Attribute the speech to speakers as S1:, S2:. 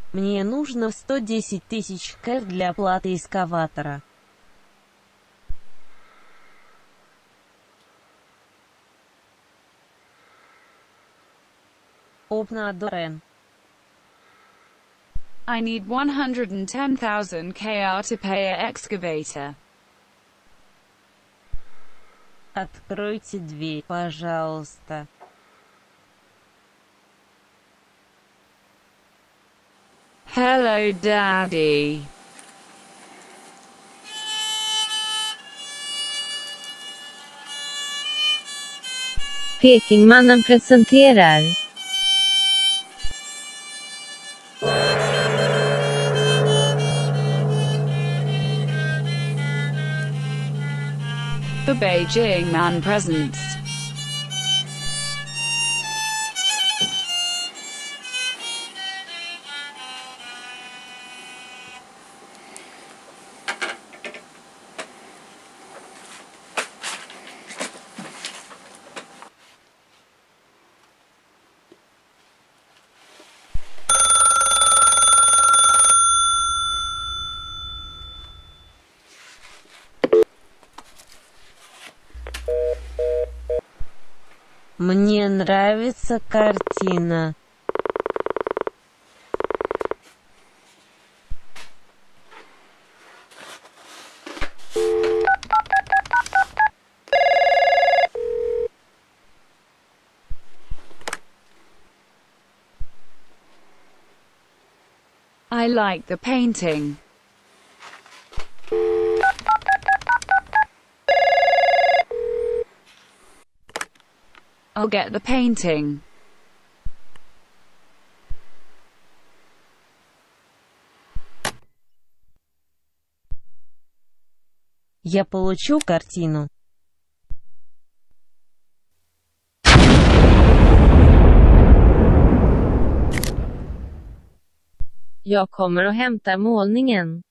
S1: Мне нужно 110 тысяч кэш для оплаты экскаватора. Södertörn.
S2: I need 110,000 kr to pay an excavator.
S1: Откройте дверь, пожалуйста.
S2: Hello, Daddy.
S3: Peking Man presenterar
S2: The Beijing Man presents
S1: Мне нравится картина.
S2: I like the painting. I'll get the painting.
S1: Я получу картину.
S3: Jag kommer och hämtar målningen.